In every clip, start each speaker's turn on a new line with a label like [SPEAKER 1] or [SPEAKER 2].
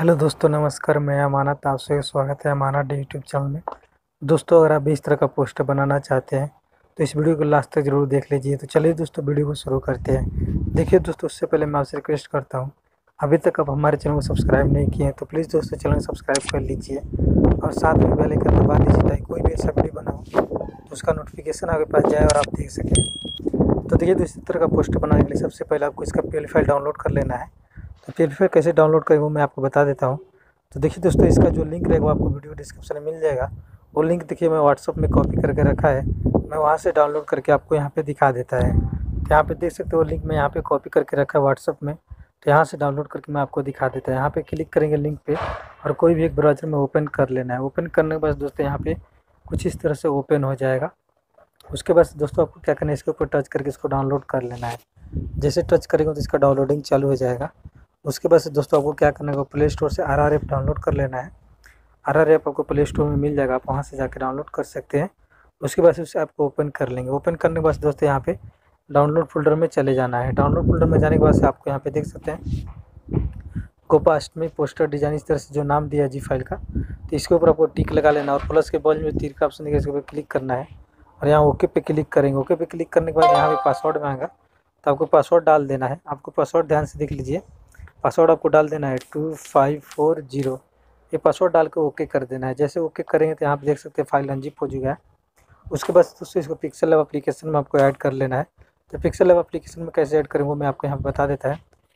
[SPEAKER 1] Hello दोस्तों, नमस्कार। मैं अमानत, आपसे स्वागत है अमानत यूट्यूब चैनल में। दोस्तों, अगर आप भी इस तरह का पोस्टर बनाना चाहते हैं तो इस वीडियो को लास्ट तक ज़रूर देख लीजिए। तो चलिए दोस्तों, वीडियो को शुरू करते हैं। देखिए दोस्तों, उससे पहले मैं आपसे रिक्वेस्ट करता हूँ, अभी तक आप हमारे चैनल को सब्सक्राइब नहीं किए हैं तो प्लीज़ दोस्तों चैनल को सब्सक्राइब कर लीजिए और साथ में बेल आइकन दबा दीजिए ताकि कोई भी ऐसा वीडियो बनाओ तो उसका नोटिफिकेशन आपके पास जाए और आप देख सकें। तो देखिए दोस्तों, इस तरह का पोस्टर बनाने के लिए सबसे पहले आपको इसका पीएल फाइल डाउनलोड कर लेना है। तो पीएल फाइल कैसे डाउनलोड करें वो मैं आपको बता देता हूँ। तो देखिए दोस्तों, इसका जो लिंक रहेगा वो आपको वीडियो डिस्क्रिप्शन में मिल जाएगा। वो लिंक देखिए मैं व्हाट्सअप में कॉपी करके रखा है, मैं वहाँ से डाउनलोड करके आपको यहाँ पे दिखा देता है। तो यहाँ पे देख सकते हो लिंक मैं यहाँ पे कॉपी करके रखा है व्हाट्सअप में। तो यहाँ से डाउनलोड करके मैं आपको दिखा देता है। यहाँ पे क्लिक करेंगे लिंक पे और कोई भी एक ब्राउज़र में ओपन कर लेना है। ओपन करने के बाद दोस्तों यहाँ पे कुछ इस तरह से ओपन हो जाएगा। उसके बाद दोस्तों आपको क्या करना है, इसके ऊपर टच करके इसको डाउनलोड कर लेना है। जैसे टच करेंगे तो इसका डाउनलोडिंग चालू हो जाएगा। उसके बाद से दोस्तों आपको क्या करना है, प्ले स्टोर से आर ऐप डाउनलोड कर लेना है। आर ऐप आपको प्ले स्टोर में मिल जाएगा, आप वहाँ से जाकर डाउनलोड कर सकते हैं। उसके बाद से उस ऐप को ओपन कर लेंगे। ओपन करने के बाद दोस्तों यहाँ पे डाउनलोड फोल्डर में चले जाना है। डाउनलोड फोल्डर में जाने के बाद से आपको यहाँ पे देख सकते हैं गोपाष्टमी पोस्टर डिजाइन, इस तरह से जो नाम दिया है जी फाइल का। तो इसके ऊपर आपको टिक लगा लेना और प्लस के बॉल में तीर का ऑप्शन दिखेगा, इसके ऊपर क्लिक करना है और यहाँ ओके पे क्लिक करेंगे। ओके पे क्लिक करने के बाद यहाँ पे पासवर्ड मांगा, तो आपको पासवर्ड डाल देना है। आपको पासवर्ड ध्यान से देख लीजिए, पासवर्ड आपको डाल देना है 2540। ये पासवर्ड डाल के ओके कर देना है। जैसे ओके करेंगे तो यहाँ पे देख सकते हैं फाइल अनजिप हो चुका है। उसके बाद दोस्तों इसको पिक्सल लैब एप्लीकेशन में आपको ऐड कर लेना है। तो पिक्सल लैब एप्लीकेशन में कैसे ऐड करेंगे वो मैं आपको यहाँ पे बता देता है।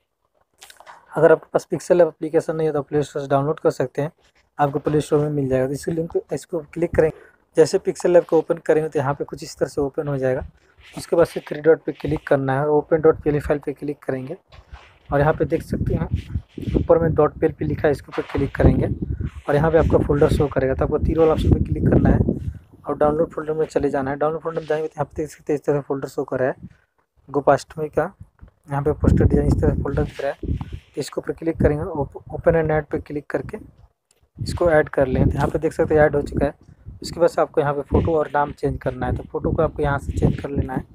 [SPEAKER 1] अगर आपके पास पिक्सल लैब एप्लीकेशन नहीं है तो प्ले स्टोर से डाउनलोड कर सकते हैं, आपको प्ले स्टोर में मिल जाएगा। तो इसी लिंक पे इसको क्लिक करेंगे। जैसे पिक्सल लैब को ओपन करेंगे तो यहाँ पे कुछ इस तरह से ओपन हो जाएगा। उसके बाद से थ्री डॉट पे क्लिक करना है और ओपन डॉट पीएल फाइल पे क्लिक करेंगे और यहाँ पे देख सकते हैं ऊपर में डॉट पीएल पे लिखा है, इसके ऊपर क्लिक करेंगे और यहाँ पे आपका फोल्डर शो करेगा। तो आपको तीर वाला ऑप्शन पे क्लिक करना है और डाउनलोड फोल्डर में चले जाना है। डाउनलोड फोल्डर में जाएंगे तो यहाँ पे देख सकते हैं इस तरह फोल्डर शो कर रहा है गोपाष्टमी का। यहाँ पे पोस्टर डिजाइन इस तरह फोल्डर दिख रहा है। तो इसके ऊपर क्लिक करेंगे, ओपन एंड ऐड पे क्लिक करके इसको ऐड कर लें। तो यहाँ पे देख सकते हैं ऐड हो चुका है। उसके बाद आपको यहाँ पे फ़ोटो और नाम चेंज करना है। तो फ़ोटो को आपको यहाँ से चेंज कर लेना है।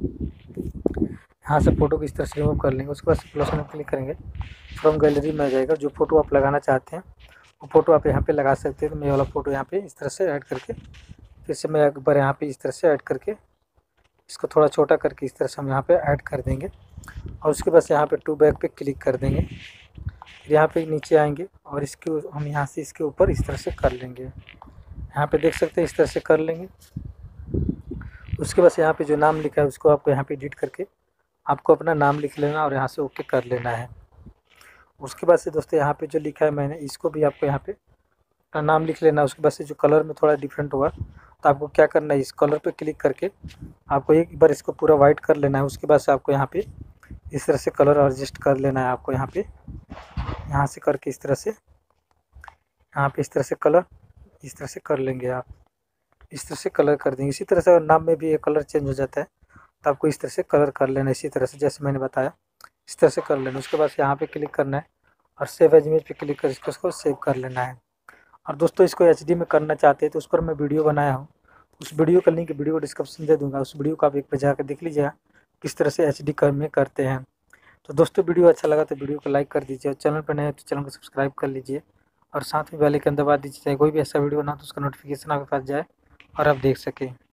[SPEAKER 1] यहाँ से फ़ोटो को इस तरह से रिमूव कर लेंगे। उसके बाद प्लस में क्लिक करेंगे, फ्रॉम गैलरी में आ जाएगा। जो फ़ोटो आप लगाना चाहते हैं वो फ़ोटो आप यहाँ पे लगा सकते हैं। तो मैं ये वाला फ़ोटो यहाँ पे इस तरह से ऐड करके फिर से मैं एक बार यहाँ पे इस तरह से ऐड करके इसको थोड़ा छोटा करके इस तरह से हम यहाँ पे ऐड कर देंगे और उसके बाद यहाँ पे टू बैक पे क्लिक कर देंगे। फिर यहाँ पे नीचे आएंगे और इसके हम यहाँ से इसके ऊपर इस तरह से कर लेंगे। यहाँ पे देख सकते हैं इस तरह से कर लेंगे। उसके बाद यहाँ पे जो नाम लिखा है उसको आपको यहाँ पे एडिट करके आपको अपना नाम लिख लेना और यहाँ से ओके कर लेना है। उसके बाद से दोस्तों यहाँ पे जो लिखा है मैंने इसको भी आपको यहाँ पे अपना नाम लिख लेना। उसके बाद से जो कलर में थोड़ा डिफरेंट होगा तो आपको क्या करना है, इस कलर पे क्लिक करके आपको एक बार इसको पूरा वाइट कर लेना है। उसके बाद से आपको यहाँ पे इस तरह से कलर एडजस्ट कर लेना है। आपको यहाँ पे यहाँ से करके इस तरह से यहाँ पे इस तरह से कलर इस तरह से कर लेंगे। आप इस तरह से कलर कर देंगे। इसी तरह से नाम में भी एक कलर चेंज हो जाता है तो आपको इस तरह से कलर कर लेना। इसी तरह से जैसे मैंने बताया इस तरह से कर लेना। उसके बाद यहाँ पे क्लिक करना है और सेव एज इमेज पे क्लिक कर इसको सेव कर लेना है। और दोस्तों इसको एचडी में करना चाहते हैं तो उस पर मैं वीडियो बनाया हूँ, उस वीडियो का लिंक वीडियो को डिस्क्रिप्शन दे दूँगा। उस वीडियो को आप एक बार जाकर देख लीजिएगा किस तरह से एचडी में करते हैं। तो दोस्तों वीडियो अच्छा लगा तो वीडियो को लाइक कर दीजिए और चैनल पर नए हैं तो चैनल को सब्सक्राइब कर लीजिए और साथ में बेल आइकन दबा दीजिए ताकि कोई भी ऐसा वीडियो ना तो उसका नोटिफिकेशन आपके पास जाए और आप देख सकें।